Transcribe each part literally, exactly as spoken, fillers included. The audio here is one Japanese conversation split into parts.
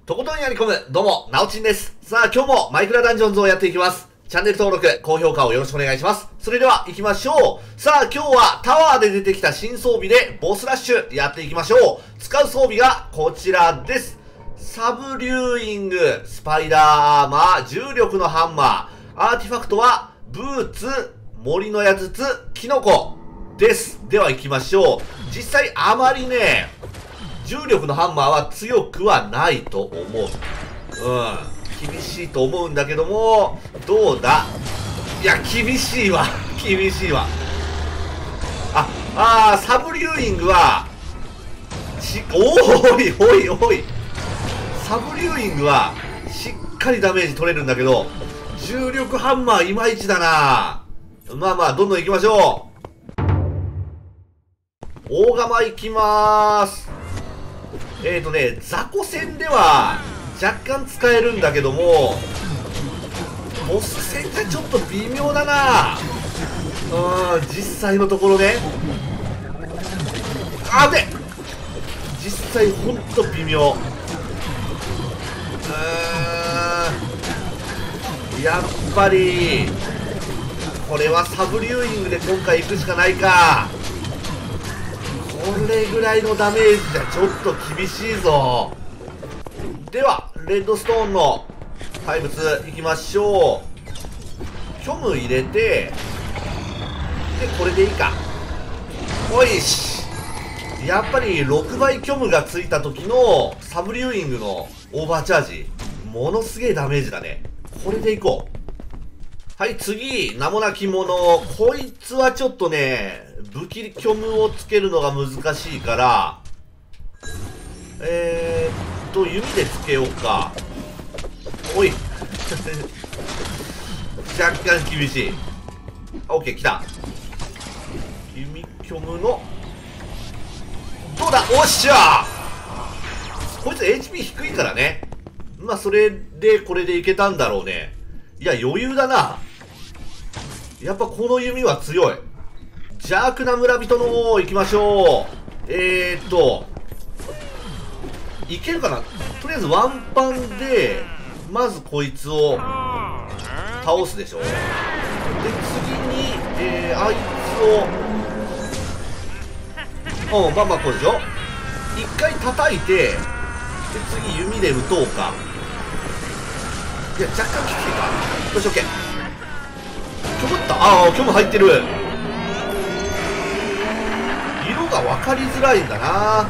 とことんやり込む、どうも、なおちんです。さあ、今日もマイクラダンジョンズをやっていきます。チャンネル登録、高評価をよろしくお願いします。それでは、行きましょう。さあ、今日はタワーで出てきた新装備で、ボスラッシュやっていきましょう。使う装備がこちらです。サブリューイング、スパイダーアーマー、重力のハンマー、アーティファクトは、ブーツ、森の矢筒、キノコです。では行きましょう。実際あまりね、重力のハンマーは強くはないと思う。うん。厳しいと思うんだけども、どうだ？いや、厳しいわ。厳しいわ。あ、あー、サブリューイングは、し、おーいおいおい。サブリューイングは、しっかりダメージ取れるんだけど、重力ハンマーいまいちだな。まあまあ、どんどん行きましょう。大釜行きまーす。えーとね、雑魚戦では若干使えるんだけども、ボス戦がちょっと微妙だな。うーん、実際のところね。あべ、実際ほんと微妙。うーん、やっぱりこれはサブリューイングで今回行くしかないか。これぐらいのダメージじゃちょっと厳しいぞ。ではレッドストーンの怪物いきましょう。虚無入れて、でこれでいいか。おいし、やっぱりろくばい虚無がついた時のサブリューイングのオーバーチャージ、ものすげえダメージだね。これでいこう。はい、次、名もなき者。こいつはちょっとね、武器虚無をつけるのが難しいから、えーっと、弓でつけようか。おい。若干厳しい。オッケー、来た。弓虚無の、どうだ、おっしゃー。こいつ エイチピー 低いからね。まあ、それで、これでいけたんだろうね。いや、余裕だな。やっぱこの弓は強い。邪悪な村人の方行きましょう。えーっと、いけるかな。とりあえずワンパンで、まずこいつを倒すでしょ。で、次に、えー、あいつを、うん、まあまあこうでしょ。一回叩いて、で、次弓で撃とうか。いや、若干きついか。よし、オッケー。虚無った。ああ、虚無入ってる。色が分かりづらいんだな。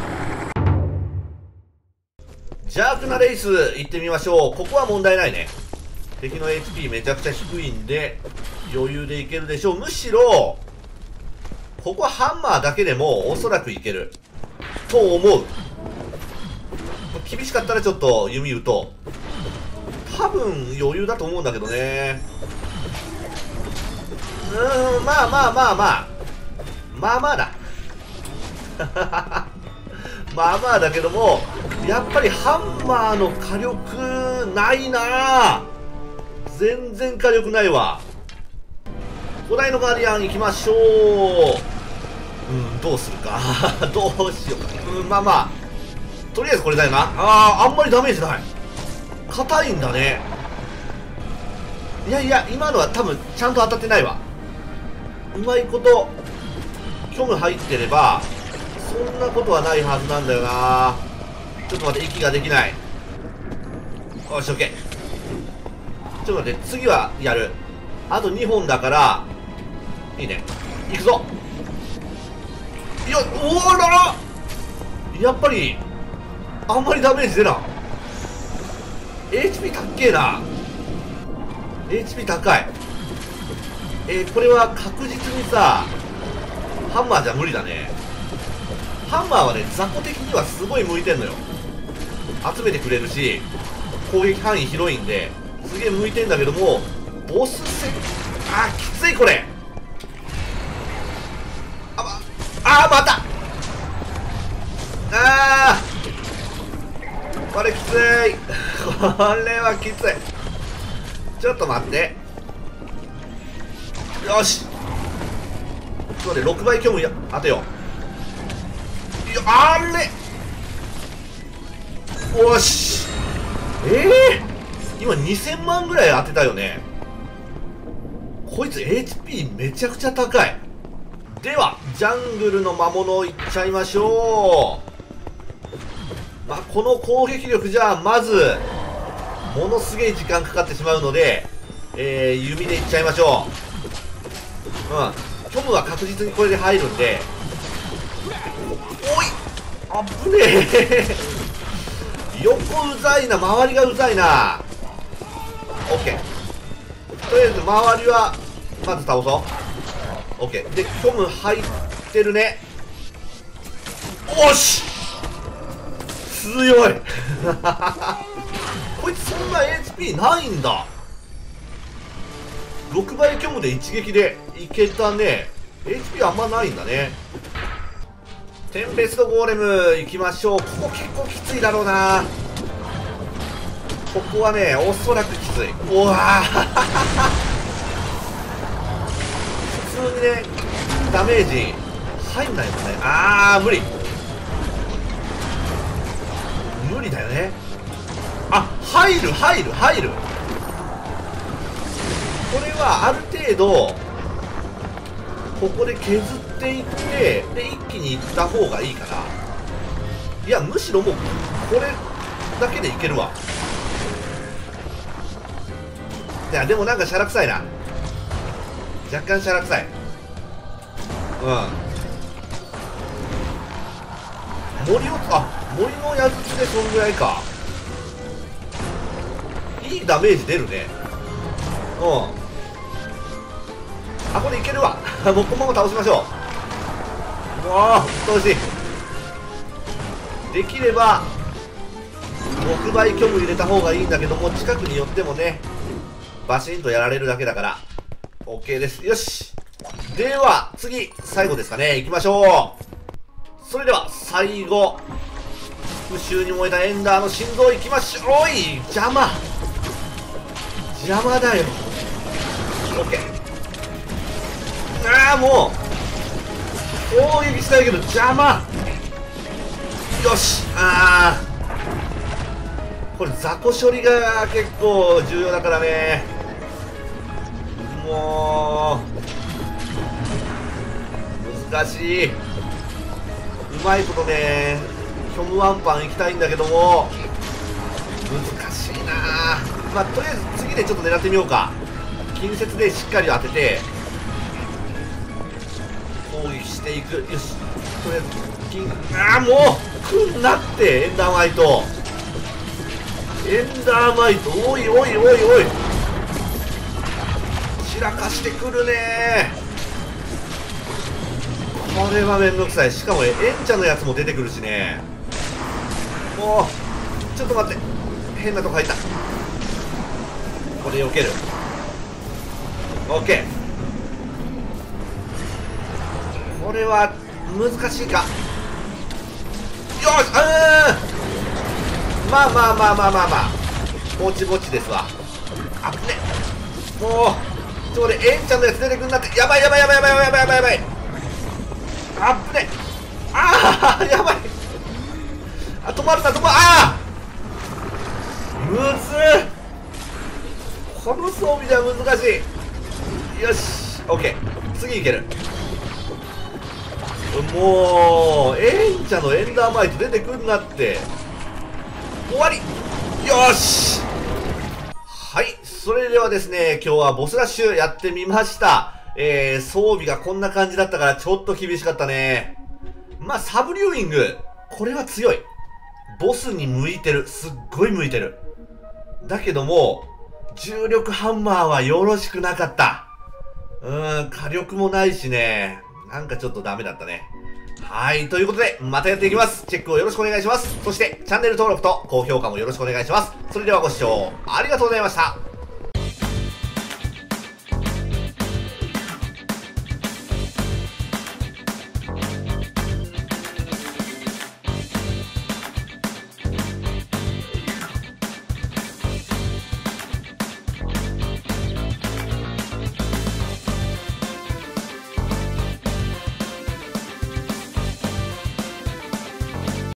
邪悪なレース行ってみましょう。ここは問題ないね。敵の エイチピー めちゃくちゃ低いんで余裕でいけるでしょう。むしろここはハンマーだけでもおそらくいけると思う。厳しかったらちょっと弓打とう。多分余裕だと思うんだけどね。うーん、まあまあまあまあまあまあだ。まあまあだけども、やっぱりハンマーの火力ないな。全然火力ないわ。古代のガーディアン行きましょう。うん、どうするか。どうしようか。うん、まあまあとりあえずこれだよな。あー、あんまりダメージない。硬いんだね。いやいや、今のは多分ちゃんと当たってないわ。うまいこと虚無入ってればそんなことはないはずなんだよな。ちょっと待って、息ができない。よし、オッケー。ちょっと待って、次はやる。あとにほんだからいいね。いくぞ。いや、おーらら、やっぱりあんまりダメージ出な。 エイチピー 高えな。 エイチピー 高い。えー、これは確実にさ、ハンマーじゃ無理だね。ハンマーはね、雑魚的にはすごい向いてんのよ。集めてくれるし攻撃範囲広いんですげえ向いてんだけども、ボス戦、あー、きついこれ。あ、ま、あー、またあー、これきつい。これはきつい。ちょっと待って、よし、ちょっと待って、ろくばい虚無や当てよう。いや、あれ、おし、 ええー、今にせんまんぐらい当てたよね。こいつ エイチピー めちゃくちゃ高い。ではジャングルの魔物いっちゃいましょう。まあ、この攻撃力じゃまずものすげえ時間かかってしまうので、えー、弓でいっちゃいましょう。うん虚無は確実にこれで入るんで。おいあぶねえ横うざいな、周りがうざいな。オッケー、とりあえず周りはまず倒そう。オッケーで虚無入ってるね。おし強いこいつそんな エイチピー ないんだ。ろくばい虚無で一撃でいけたね。 エイチピー あんまないんだね。テンペストゴーレム行きましょう。ここ結構きついだろうな。ここはねおそらくきつい。うわ普通にねダメージ入んないもんね。あー無理無理だよね。あ入る入る入る。これはある程度ここで削っていってで一気にいった方がいいかな。いやむしろもうこれだけでいけるわ。いやでもなんかシャラ臭いな、若干シャラ臭い。うん森をあ森の矢筒でそんぐらいか。いいダメージ出るね。うんあこれいけるわもうこのまま倒しましょう。もううっとうしい。できればろくばい虚無入れた方がいいんだけども、近くに寄ってもねバシンとやられるだけだから OK です。よしでは次最後ですかね、行きましょう。それでは最後復讐に燃えたエンダーの心臓行きましょう。おい邪魔邪魔だよ。 OK。ああもう攻撃したいけど邪魔。よしああこれ雑魚処理が結構重要だからね。もう難しい。うまいことね虚無ワンパンいきたいんだけども難しいな。まあとりあえず次でちょっと狙ってみようか。近接でしっかり当てて攻撃していく。よしとりあえず金ああもう来んなってエンダーマイトエンダーマイトおいおいおいおい散らかしてくるね。これはめんどくさい。しかもエンチャのやつも出てくるしね。もうちょっと待って変なとこ入った。これ避ける。 OK。 これは難しいか。よしあーまあまあまあまあまあまあぼちぼちですわ。あっねもうちょっとエンちゃんのやつ出てくんなって。やばいやばいやばいやばいやばいやばいやばい。あっねああやばい。あ止まるな止まる。ああむずっこの装備では難しい。よし OK 次いける。もうエンチャのエンダーマイト出てくんなって。終わり。よしはいそれではですね今日はボスラッシュやってみました。えー、装備がこんな感じだったからちょっと厳しかったね。まあサブリューイングこれは強い。ボスに向いてる。すっごい向いてる。だけども重力ハンマーはよろしくなかった。うーん火力もないしねなんかちょっとダメだったね。はい。ということで、またやっていきます。チェックをよろしくお願いします。そして、チャンネル登録と高評価もよろしくお願いします。それではご視聴ありがとうございました。